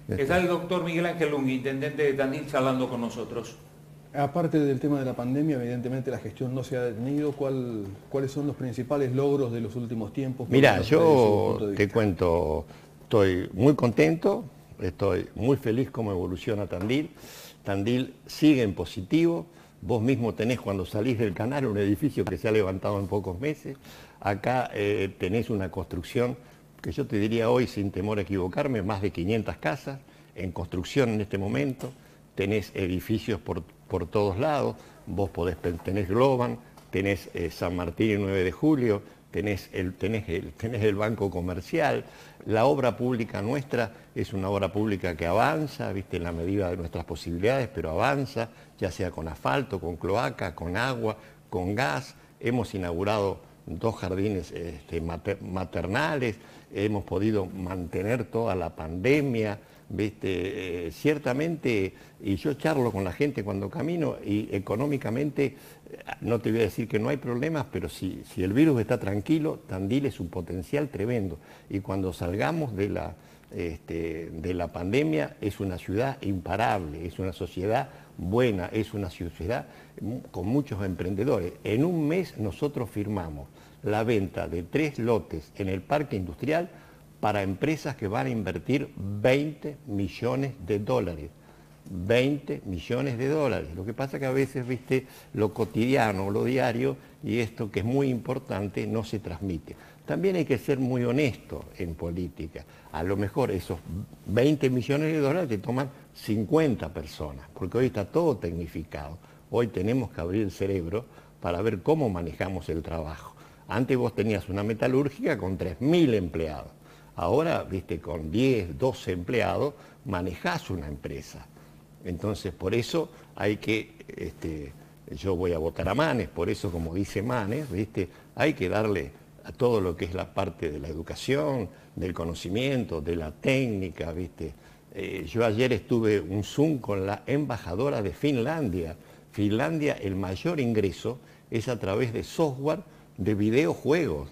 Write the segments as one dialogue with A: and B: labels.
A: Está el doctor Miguel Ángel Lungui, intendente de Tandil, charlando con nosotros.
B: Aparte del tema de la pandemia, evidentemente la gestión no se ha detenido. ¿Cuáles son los principales logros de los últimos tiempos, por lo
C: Mira,
B: menos desde su punto
C: yo
B: de
C: te
B: vista?
C: cuento, estoy muy contento, estoy muy feliz cómo evoluciona Tandil. Tandil sigue en positivo. Vos mismo tenés cuando salís del canal un edificio que se ha levantado en pocos meses. Acá tenés una construcción que yo te diría hoy, sin temor a equivocarme, más de 500 casas en construcción en este momento. Tenés edificios por todos lados. Vos tenés Globan, tenés San Martín y 9 de Julio, tenés el Banco Comercial. La obra pública nuestra es una obra pública que avanza, ¿viste? En la medida de nuestras posibilidades, pero avanza, ya sea con asfalto, con cloaca, con agua, con gas. Hemos inaugurado 2 jardines maternales, hemos podido mantener toda la pandemia. ¿Viste? Ciertamente, y yo charlo con la gente cuando camino, y económicamente no te voy a decir que no hay problemas, pero si el virus está tranquilo, Tandil es un potencial tremendo. Y cuando salgamos de la pandemia, es una ciudad imparable, es una sociedad buena, es una sociedad con muchos emprendedores. En un mes nosotros firmamos la venta de 3 lotes en el parque industrial para empresas que van a invertir 20 millones de dólares. 20 millones de dólares. Lo que pasa que a veces, viste, lo cotidiano, lo diario, y esto que es muy importante, no se transmite. También hay que ser muy honesto en política. A lo mejor esos 20 millones de dólares te toman 50 personas, porque hoy está todo tecnificado. Hoy tenemos que abrir el cerebro para ver cómo manejamos el trabajo. Antes vos tenías una metalúrgica con 3.000 empleados. Ahora, viste, con 10, 12 empleados manejás una empresa. Entonces, por eso hay que, yo voy a votar a Manes, por eso, como dice Manes, ¿viste? Hay que darle a todo lo que es la parte de la educación, del conocimiento, de la técnica, ¿viste? Yo ayer estuve un Zoom con la embajadora de Finlandia. Finlandia, el mayor ingreso es a través de software de videojuegos,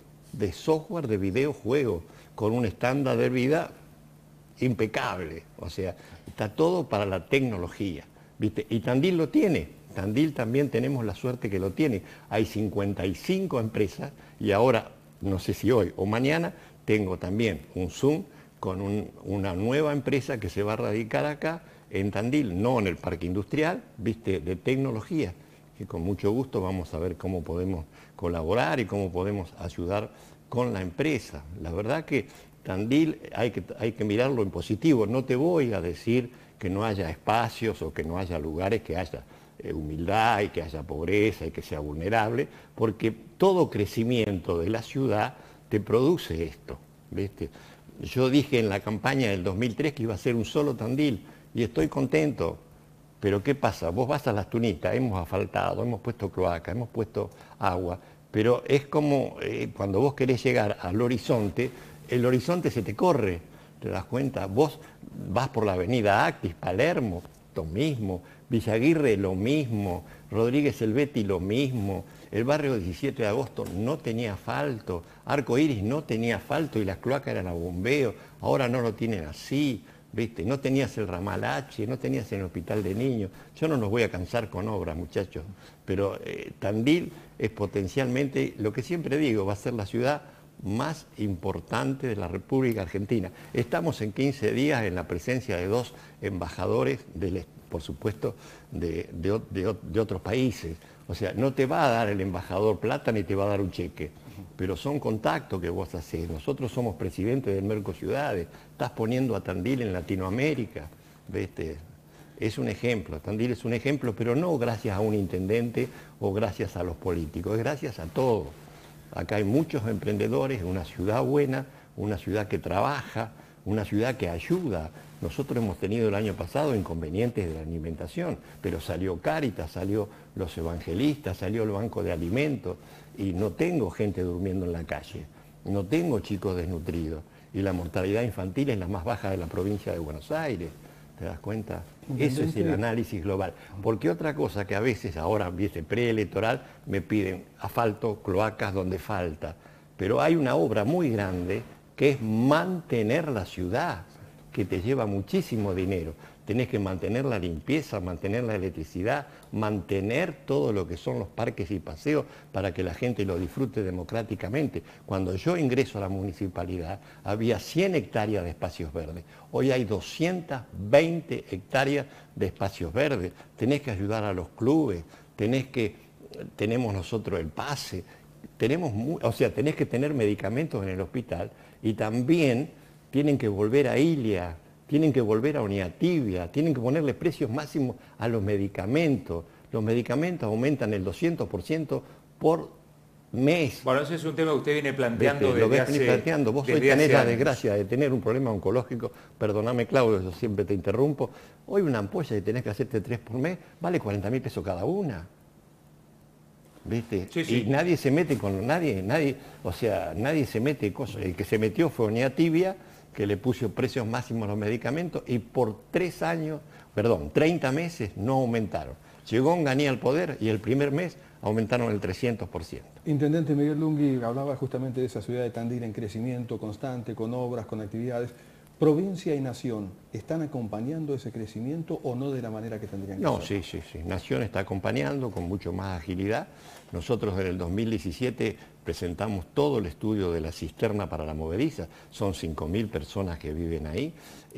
C: con un estándar de vida impecable. O sea, está todo para la tecnología, ¿viste? Y Tandil lo tiene. Tandil también tenemos la suerte que lo tiene. Hay 55 empresas y ahora, no sé si hoy o mañana, tengo también un Zoom con una nueva empresa que se va a radicar acá en Tandil, no en el parque industrial, ¿viste? De tecnología, que con mucho gusto vamos a ver cómo podemos colaborar y cómo podemos ayudar con la empresa. La verdad que Tandil hay que mirarlo en positivo. No te voy a decir que no haya espacios o que no haya lugares, que haya humildad y que haya pobreza y que sea vulnerable, porque todo crecimiento de la ciudad te produce esto, ¿viste? Yo dije en la campaña del 2003 que iba a ser un solo Tandil y estoy contento. Pero ¿qué pasa? Vos vas a Las Tunitas, hemos asfaltado, hemos puesto cloaca, hemos puesto agua, pero es como cuando vos querés llegar al horizonte, el horizonte se te corre, ¿te das cuenta? Vos vas por la avenida Actis, Palermo, lo mismo, Villa Aguirre lo mismo, Rodríguez Elvetti lo mismo, el barrio 17 de agosto no tenía asfalto, Arco Iris no tenía asfalto y las cloacas eran a bombeo, ahora no lo tienen así. ¿Viste? No tenías el ramal H, no tenías el hospital de niños. Yo no nos voy a cansar con obras, muchachos, pero Tandil es potencialmente, lo que siempre digo, va a ser la ciudad más importante de la República Argentina. Estamos en 15 días en la presencia de 2 embajadores, por supuesto, de otros países. O sea, no te va a dar el embajador plata ni te va a dar un cheque, pero son contactos que vos hacés. Nosotros somos presidentes del Mercociudades, estás poniendo a Tandil en Latinoamérica, ¿viste? Es un ejemplo, Tandil es un ejemplo, pero no gracias a un intendente o gracias a los políticos, es gracias a todos. Acá hay muchos emprendedores, una ciudad buena, una ciudad que trabaja, una ciudad que ayuda. Nosotros hemos tenido el año pasado inconvenientes de la alimentación, pero salió Cáritas, salió los evangelistas, salió el Banco de Alimentos, y no tengo gente durmiendo en la calle, no tengo chicos desnutridos, y la mortalidad infantil es la más baja de la provincia de Buenos Aires. ¿Te das cuenta? Eso es el análisis global. Porque otra cosa que a veces, ahora, viste, preelectoral, me piden asfalto, cloacas donde falta. Pero hay una obra muy grande que es mantener la ciudad. que te lleva muchísimo dinero. Tenés que mantener la limpieza, mantener la electricidad, mantener todo lo que son los parques y paseos para que la gente lo disfrute democráticamente. Cuando yo ingreso a la municipalidad había 100 hectáreas de espacios verdes. Hoy hay 220 hectáreas de espacios verdes. Tenés que ayudar a los clubes, tenemos nosotros el pase, tenés que tener medicamentos en el hospital y también tienen que volver a Ilia, tienen que volver a Oñatibia, tienen que ponerle precios máximos a los medicamentos. Los medicamentos aumentan el 200% por mes.
A: Bueno, ese es un tema que usted viene planteando
C: Lo ves venir planteando. Vos hoy tenés la desgracia de tener un problema oncológico, perdóname Claudio, yo siempre te interrumpo. Hoy una ampolla que tenés que hacerte 3 por mes vale 40.000 pesos cada una. ¿Viste?
A: Sí, sí.
C: Y nadie se mete con nadie se mete cosas. El que se metió fue Oñatibia, que le puso precios máximos a los medicamentos y por 30 meses no aumentaron. Llegó Onganía al poder y el primer mes aumentaron el 300%.
B: Intendente Miguel Lungui hablaba justamente de esa ciudad de Tandil en crecimiento constante, con obras, con actividades. ¿Provincia y Nación están acompañando ese crecimiento o no de la manera que tendrían que hacerlo?
C: Sí. Nación está acompañando con mucho más agilidad. Nosotros en el 2017 presentamos todo el estudio de la cisterna para la movediza. Son 5.000 personas que viven ahí.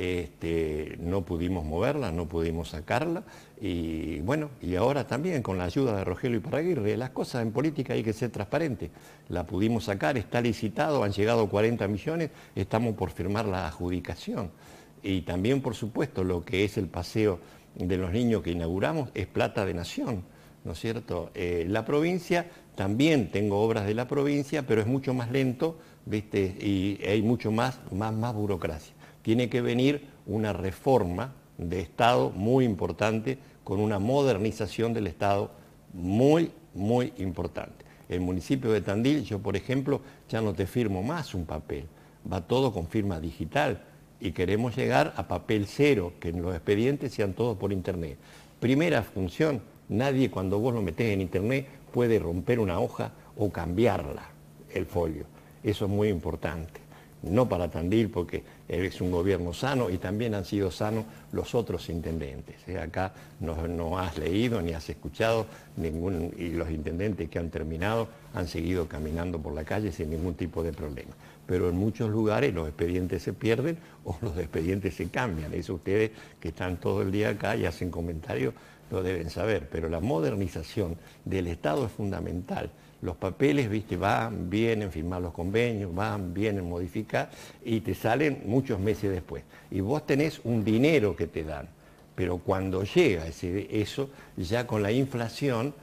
C: No pudimos moverla, no pudimos sacarla. Y bueno, y ahora también con la ayuda de Rogelio Iparraguirre, las cosas en política hay que ser transparentes. La pudimos sacar, está licitado, han llegado 40 millones, estamos por firmar la adjudicación. Y también, por supuesto, lo que es el paseo de los niños que inauguramos es plata de Nación, ¿no es cierto? La provincia, también tengo obras de la provincia, pero es mucho más lento, ¿viste? Y hay mucho más burocracia. Tiene que venir una reforma de Estado muy importante, con una modernización del Estado muy importante. El municipio de Tandil, yo por ejemplo, ya no te firmo más un papel, va todo con firma digital y queremos llegar a papel cero, que los expedientes sean todos por internet. Primera función, nadie cuando vos lo metés en internet puede romper una hoja o cambiarla, el folio. Eso es muy importante. No para Tandil, porque es un gobierno sano y también han sido sanos los otros intendentes. Acá no has leído ni has escuchado y los intendentes que han terminado han seguido caminando por la calle sin ningún tipo de problema. Pero en muchos lugares los expedientes se pierden o los expedientes se cambian. Eso ustedes que están todo el día acá y hacen comentarios lo deben saber. Pero la modernización del Estado es fundamental. Los papeles, viste, van, vienen, firmar los convenios, van, vienen, modificar y te salen muchos meses después. Y vos tenés un dinero que te dan, pero cuando llega eso, ya con la inflación,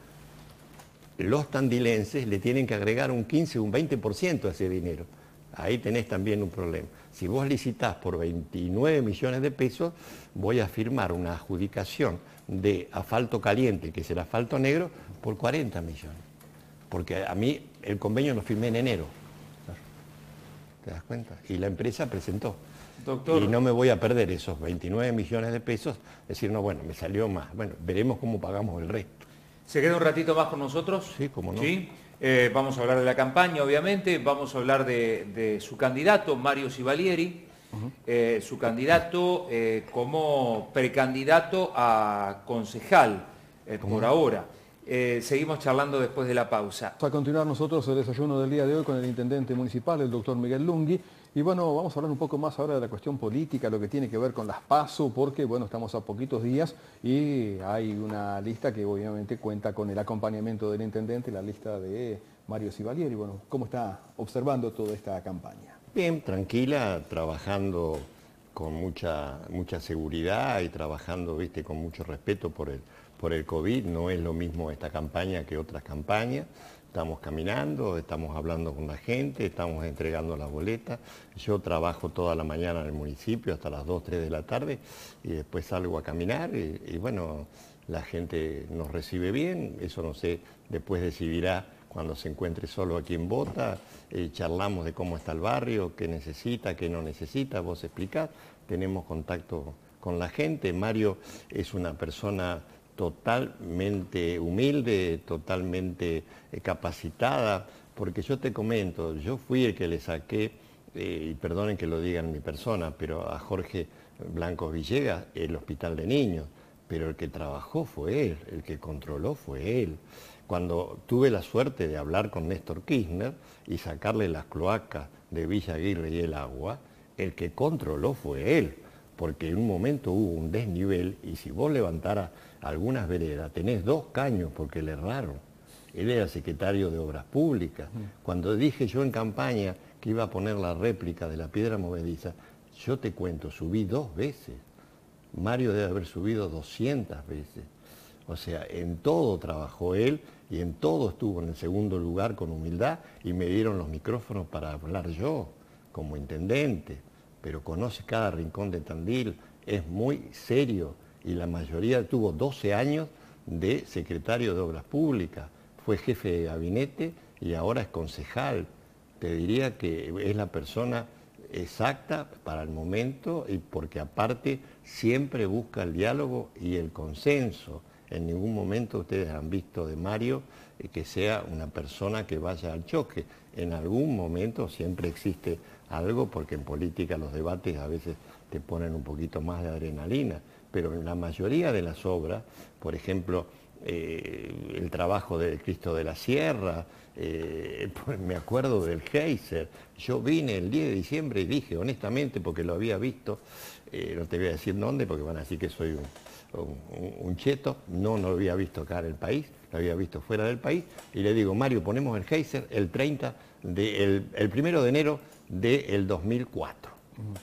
C: los tandilenses le tienen que agregar un 15, un 20% a ese dinero. Ahí tenés también un problema. Si vos licitás por 29 millones de pesos, voy a firmar una adjudicación de asfalto caliente, que es el asfalto negro, por 40 millones. Porque a mí el convenio lo firmé en enero. ¿Te das cuenta? Y la empresa presentó.
A: Doctor.
C: Y no me voy a perder esos 29 millones de pesos. Decir, no, bueno, me salió más. Bueno, veremos cómo pagamos el resto.
A: ¿Se queda un ratito más con nosotros?
C: Sí, cómo no.
A: ¿Sí? Vamos a hablar de la campaña, obviamente. Vamos a hablar de su candidato, Mario Sivalieri. Su candidato como precandidato a concejal, por ahora. Seguimos charlando después de la pausa.
B: Vamos a continuar nosotros el desayuno del día de hoy con el intendente municipal, el doctor Miguel Lungui. Y bueno, vamos a hablar un poco más ahora de la cuestión política, lo que tiene que ver con las PASO, porque bueno, estamos a poquitos días y hay una lista que obviamente cuenta con el acompañamiento del intendente, la lista de Mario Sivalieri. Bueno, ¿cómo está observando toda esta campaña?
C: Bien, tranquila, trabajando con mucha seguridad y trabajando, viste, con mucho respeto por el COVID. No es lo mismo esta campaña que otras campañas. Estamos caminando, estamos hablando con la gente, estamos entregando las boletas. Yo trabajo toda la mañana en el municipio hasta las 2, 3 de la tarde y después salgo a caminar y bueno, la gente nos recibe bien. Eso no sé, después decidirá cuando se encuentre solo a quien vota. Charlamos de cómo está el barrio, qué necesita, qué no necesita, vos explicás. Tenemos contacto con la gente. Mario es una persona totalmente humilde, totalmente capacitada, porque yo te comento, yo fui el que le saqué, y perdonen que lo diga en mi persona, pero a Jorge Blanco Villegas, el hospital de niños, pero el que trabajó fue él, el que controló fue él. Cuando tuve la suerte de hablar con Néstor Kirchner y sacarle las cloacas de Villa Aguirre y el agua, el que controló fue él, porque en un momento hubo un desnivel y si vos levantaras algunas veredas, tenés 2 caños porque le erraron. Él era secretario de Obras Públicas. Cuando dije yo en campaña que iba a poner la réplica de la piedra movediza, yo te cuento, subí 2 veces. Mario debe haber subido 200 veces. O sea, en todo trabajó él y en todo estuvo en el segundo lugar con humildad y me dieron los micrófonos para hablar yo como intendente. Pero conoce cada rincón de Tandil, es muy serio y la mayoría tuvo 12 años de secretario de Obras Públicas, fue jefe de gabinete y ahora es concejal. Te diría que es la persona exacta para el momento y porque aparte siempre busca el diálogo y el consenso. En ningún momento ustedes han visto de Mario que sea una persona que vaya al choque. En algún momento siempre existe algo porque en política los debates a veces te ponen un poquito más de adrenalina, pero en la mayoría de las obras, por ejemplo, el trabajo del Cristo de la Sierra, pues me acuerdo del Geyser. Yo vine el 10 de diciembre y dije, honestamente, porque lo había visto, no te voy a decir dónde, porque van a decir que soy un cheto, no lo había visto acá en el país, lo había visto fuera del país, y le digo, Mario, ponemos el Geyser el 1 de enero del 2004.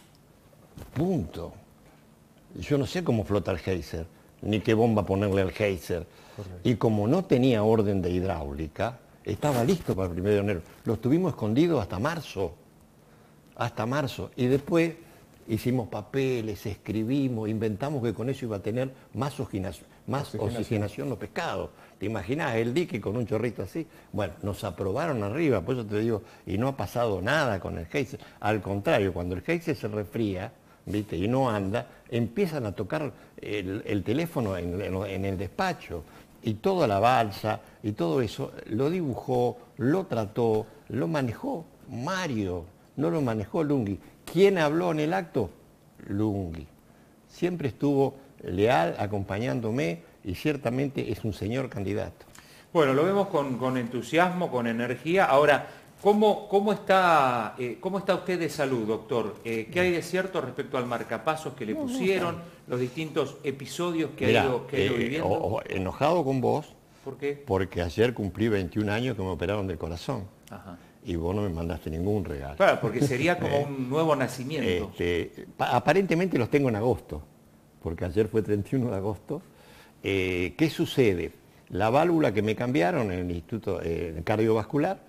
C: Punto. Yo no sé cómo flota el Geyser, ni qué bomba ponerle al Geyser. Correcto. Y como no tenía orden de hidráulica, estaba listo para el 1 de enero. Lo estuvimos escondido hasta marzo. Hasta marzo. Y después hicimos papeles, escribimos, inventamos que con eso iba a tener más oxigenación los pescados. ¿Te imaginás el dique con un chorrito así? Bueno, nos aprobaron arriba, por eso te digo, y no ha pasado nada con el Geyser. Al contrario, cuando el Geyser se refría, ¿viste? Y no anda, empiezan a tocar el teléfono en el despacho y toda la balsa y todo eso lo dibujó, lo trató, lo manejó Mario, no lo manejó Lunghi. ¿Quién habló en el acto? Lunghi. Siempre estuvo leal, acompañándome y ciertamente es un señor candidato.
A: Bueno, lo vemos con entusiasmo, con energía. Ahora, ¿cómo está usted de salud, doctor? ¿Qué hay de cierto respecto al marcapasos que le pusieron, los distintos episodios que ha ido viviendo?
C: Enojado con vos.
A: ¿Por qué?
C: Porque ayer cumplí 21 años que me operaron del corazón.
A: Ajá.
C: Y vos no me mandaste ningún regalo.
A: Claro, porque sería como un nuevo nacimiento.
C: Aparentemente los tengo en agosto, porque ayer fue 31 de agosto. ¿Qué sucede? La válvula que me cambiaron en el Instituto Cardiovascular,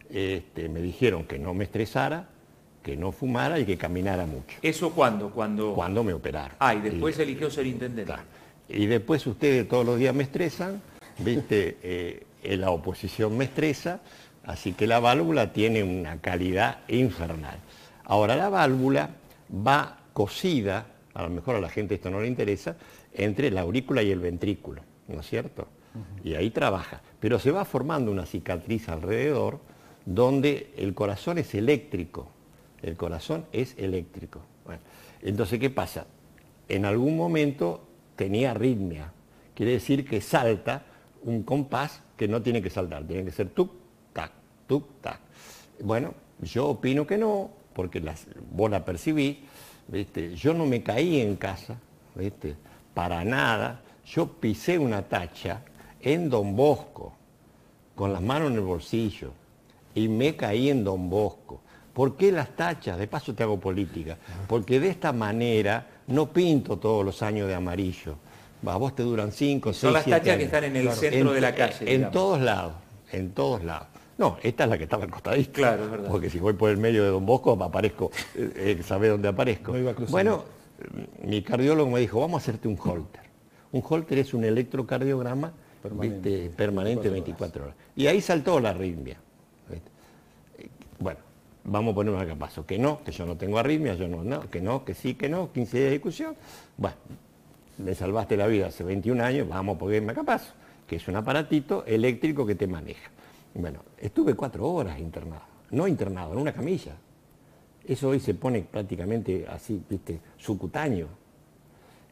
C: me dijeron que no me estresara, que no fumara y que caminara mucho.
A: ¿Eso cuándo?
C: Cuando me operaron.
A: Ah, y después eligió ser intendente.
C: Claro. Y después ustedes todos los días me estresan, ¿viste? La oposición me estresa, así que la válvula tiene una calidad infernal. Ahora la válvula va cosida, a lo mejor a la gente esto no le interesa, entre la aurícula y el ventrículo, ¿no es cierto? Y ahí trabaja. Pero se va formando una cicatriz alrededor donde el corazón es eléctrico. El corazón es eléctrico. Bueno, entonces, ¿qué pasa? En algún momento tenía arritmia. Quiere decir que salta un compás que no tiene que saltar. Tiene que ser tuc, tac, tuc, tac. Bueno, yo opino que no, porque vos la percibís. ¿Viste? Yo no me caí en casa, ¿viste? Para nada. Yo pisé una tacha en Don Bosco, con las manos en el bolsillo, y me caí en Don Bosco. ¿Por qué las tachas? De paso te hago política. Porque de esta manera no pinto todos los años de amarillo. A vos te duran 5, 6, 7 años.
A: Son las tachas que están en el centro de la calle.
C: En todos lados, en todos lados. No, esta es la que estaba al costadito.
A: Claro, es verdad.
C: Porque si voy por el medio de Don Bosco, aparezco, ¿sabés dónde aparezco?
B: No iba a cruzar.
C: Bueno, mi cardiólogo me dijo, vamos a hacerte un Holter. Un Holter es un electrocardiograma permanente 24 horas. Y ahí saltó la arritmia. Bueno, vamos a poner un marcapasos. Que no, que yo no tengo arritmia, yo no, que no, que sí, que no, 15 días de discusión. Bueno, me salvaste la vida hace 21 años, vamos a poner el marcapasos, que es un aparatito eléctrico que te maneja. Bueno, estuve 4 horas internado, no internado, en una camilla. Eso hoy se pone prácticamente así, ¿viste? Subcutáneo.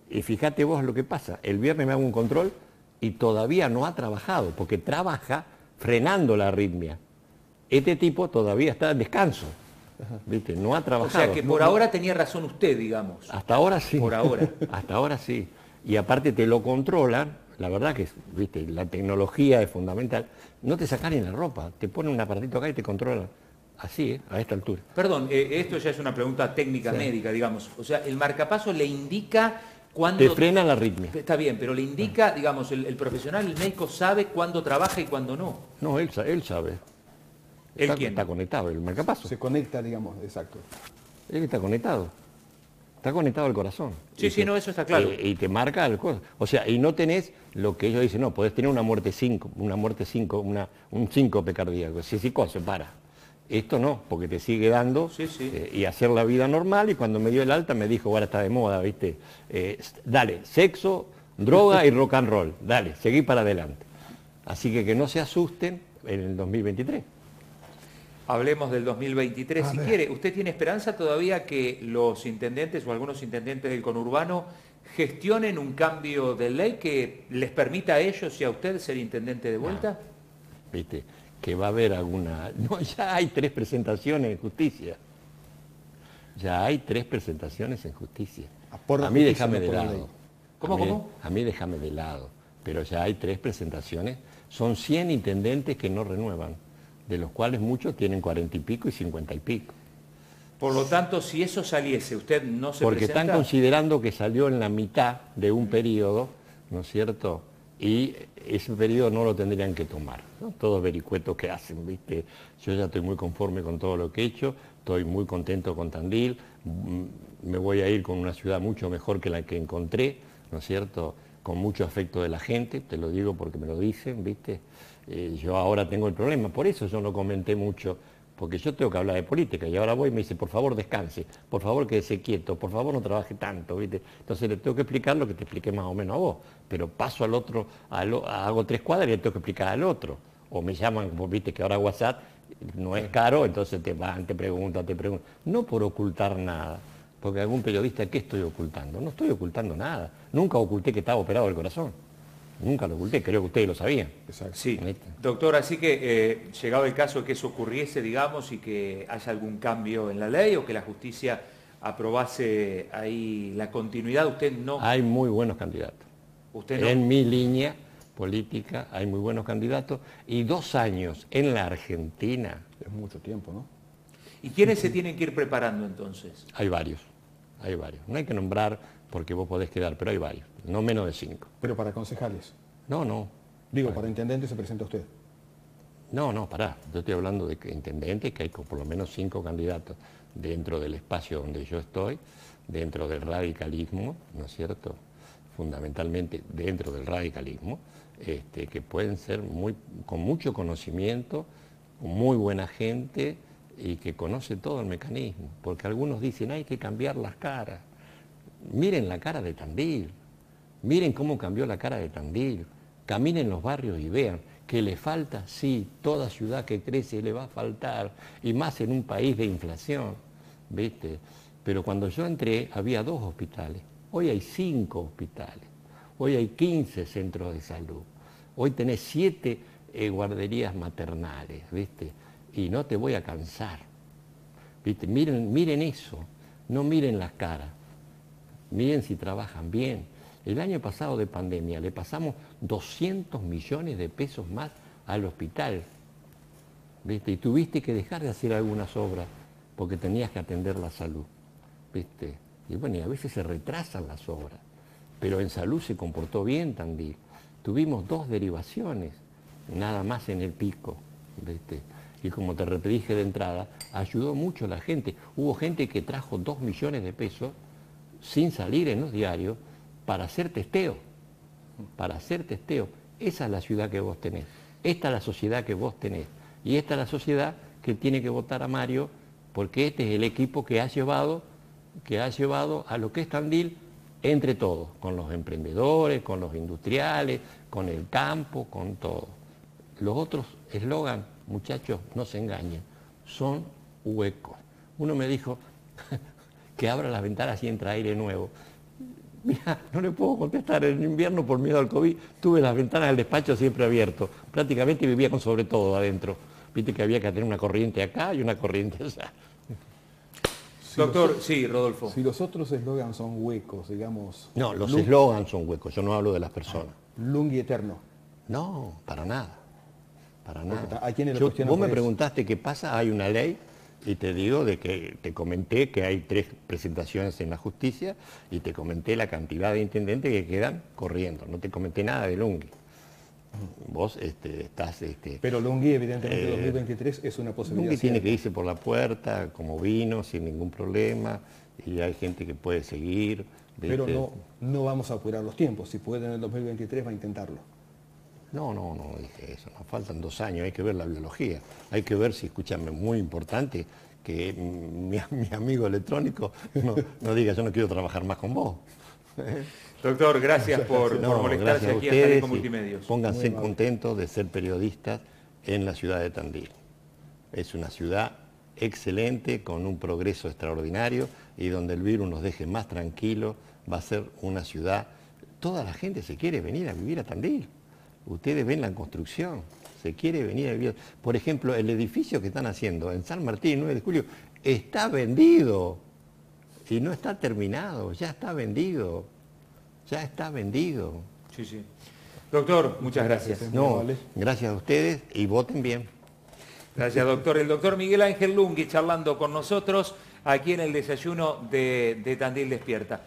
C: Y fíjate vos lo que pasa, el viernes me hago un control y todavía no ha trabajado, porque trabaja frenando la arritmia. Este tipo todavía está en descanso, ¿viste? No ha
A: O
C: trabajado.
A: sea que por ahora tenía razón usted, digamos.
C: Hasta ahora sí.
A: Por ahora.
C: Hasta ahora sí. Y aparte te lo controlan, la verdad que, ¿viste? La tecnología es fundamental. No te sacan ni la ropa, te ponen un aparatito acá y te controlan. Así, a esta altura.
A: Perdón, esto ya es una pregunta técnica médica, digamos. O sea, el marcapaso le indica cuándo...
C: Te frena la arritmia.
A: Está bien, pero le indica, digamos, el profesional, el médico sabe cuándo trabaja y cuándo no.
C: No, él sabe.
A: ¿Él quién?
C: Está conectado, el marcapaso.
B: Se conecta, digamos, exacto.
C: Él está conectado. Está conectado al corazón.
A: Sí, sí, no, eso está claro.
C: Y te marca el corazón. O sea, y no tenés lo que ellos dicen, no, podés tener una muerte 5, un síncope cardíaco. Si se para. Esto no, porque te sigue dando
A: Sí, sí.
C: Y hacer la vida normal. Y cuando me dio el alta me dijo, ahora está de moda, ¿viste? Dale, sexo, droga y rock and roll. Dale, seguí para adelante. Así que no se asusten en el 2023.
A: Hablemos del 2023, si quiere. ¿Usted tiene esperanza todavía que los intendentes o algunos intendentes del conurbano gestionen un cambio de ley que les permita a ellos y a usted ser intendente de vuelta?
C: ¿Viste? Que va a haber alguna... No, ya hay 3 presentaciones en justicia. Ya hay 3 presentaciones en justicia.
B: Por
C: A mí
B: justicia,
C: déjame
B: no
C: de
B: por la
C: lado.
B: ley.
A: ¿Cómo?
C: A mí déjame de lado. Pero ya hay 3 presentaciones. Son 100 intendentes que no renuevan, de los cuales muchos tienen 40 y pico y 50 y pico.
A: Por lo tanto, si eso saliese, usted no se
C: Porque
A: presenta.
C: están considerando que salió en la mitad de un periodo, ¿no es cierto? Y ese periodo no lo tendrían que tomar, ¿no? Todos vericuetos que hacen, ¿viste? Yo ya estoy muy conforme con todo lo que he hecho, estoy muy contento con Tandil, me voy a ir con una ciudad mucho mejor que la que encontré, ¿no es cierto? Con mucho afecto de la gente, te lo digo porque me lo dicen, ¿viste? Yo ahora tengo el problema, por eso yo no comenté mucho, porque yo tengo que hablar de política y ahora voy y me dice, por favor descanse, por favor quédese quieto, por favor no trabaje tanto, ¿viste? Entonces le tengo que explicar lo que te expliqué más o menos a vos, pero paso al otro, hago 3 cuadras y le tengo que explicar al otro. O me llaman, vos viste que ahora WhatsApp no es caro, entonces te preguntan. No por ocultar nada, porque algún periodista, ¿qué estoy ocultando? No estoy ocultando nada, nunca oculté que estaba operado del corazón. Nunca lo oculté, creo que ustedes lo sabían.
B: Exacto.
A: Sí, doctor, así que llegado el caso de que eso ocurriese, digamos, y que haya algún cambio en la ley o que la justicia aprobase ahí la continuidad, usted no...
C: Hay muy buenos candidatos.
A: Usted no...
C: En mi línea política hay muy buenos candidatos y 2 años en la Argentina.
B: Es mucho tiempo, ¿no?
A: ¿Y quiénes se tienen que ir preparando entonces?
C: Hay varios. No hay que nombrar porque vos podés quedar, pero hay varios, no menos de 5.
B: Pero para concejales.
C: No.
B: Digo, para intendente se presenta usted.
C: No, pará. Yo estoy hablando de que intendentes, que hay por lo menos 5 candidatos dentro del espacio donde yo estoy, dentro del radicalismo, ¿no es cierto? Fundamentalmente dentro del radicalismo, que pueden ser con mucho conocimiento, muy buena gente y que conoce todo el mecanismo. Porque algunos dicen, hay que cambiar las caras. Miren la cara de Tandil, miren cómo cambió la cara de Tandil, caminen los barrios y vean que le falta, sí, toda ciudad que crece le va a faltar, y más en un país de inflación, ¿viste? Pero cuando yo entré había 2 hospitales, hoy hay 5 hospitales, hoy hay 15 centros de salud, hoy tenés 7 guarderías maternales, ¿viste? Y no te voy a cansar, ¿viste? Miren eso, no miren las caras. Miren si trabajan bien. El año pasado de pandemia le pasamos 200 millones de pesos más al hospital, ¿viste? Y tuviste que dejar de hacer algunas obras porque tenías que atender la salud, ¿viste? Y bueno, y a veces se retrasan las obras, pero en salud se comportó bien Tandil. Tuvimos 2 derivaciones, nada más en el pico, ¿viste? Y como te dije de entrada, ayudó mucho a la gente. Hubo gente que trajo 2 millones de pesos sin salir en los diarios, para hacer testeo. Esa es la ciudad que vos tenés, esta es la sociedad que vos tenés, y esta es la sociedad que tiene que votar a Mario, porque este es el equipo que ha llevado a lo que es Tandil entre todos, con los emprendedores, con los industriales, con el campo, con todo. Los otros eslogan, muchachos, no se engañen, son huecos. Uno me dijo... que abra las ventanas y entra aire nuevo. Mira, no le puedo contestar en invierno por miedo al COVID. Tuve las ventanas del despacho siempre abiertas. Prácticamente vivía con sobre todo adentro. Viste que había que tener una corriente acá y una corriente allá.
A: Doctor, sí, Rodolfo.
B: Si los otros eslogans son huecos, digamos...
C: No, los eslogans son huecos, yo no hablo de las personas.
B: Lunghi eterno.
C: No, para nada. Para nada.
B: Hay quienes lo
C: Vos
B: cuestionan
C: me
B: por eso.
C: preguntaste qué pasa, hay una ley y te digo de que te comenté que hay 3 presentaciones en la justicia y te comenté la cantidad de intendentes que quedan corriendo. No te comenté nada de Lunghi. Vos estás...
B: Pero Lunghi, evidentemente, 2023 es una posibilidad.
C: Lunghi tiene
B: cierta.
C: que irse por la puerta como vino, sin ningún problema, y hay gente que puede seguir. ¿viste?
B: Pero no vamos a apurar los tiempos. Si puede en el 2023 va a intentarlo.
C: No dije eso, nos faltan 2 años, hay que ver la biología, hay que ver si, escúchame, muy importante, que mi amigo electrónico no diga yo no quiero trabajar más con vos.
A: Doctor, gracias por molestarse
C: gracias a
A: aquí a
C: ustedes
A: Talico
C: y
A: Multimedios.
C: pónganse contentos de ser periodistas en la ciudad de Tandil. Es una ciudad excelente, con un progreso extraordinario y donde el virus nos deje más tranquilos, va a ser una ciudad, toda la gente se quiere venir a vivir a Tandil. Ustedes ven la construcción, se quiere venir a vivir. Por ejemplo, el edificio que están haciendo en San Martín, 9 de julio, está vendido y no está terminado, ya está vendido. Ya está vendido.
A: Sí, sí. Doctor, muchas gracias.
C: No, gracias a ustedes y voten bien.
A: Gracias, doctor. El doctor Miguel Ángel Lunghi charlando con nosotros aquí en el desayuno de Tandil Despierta.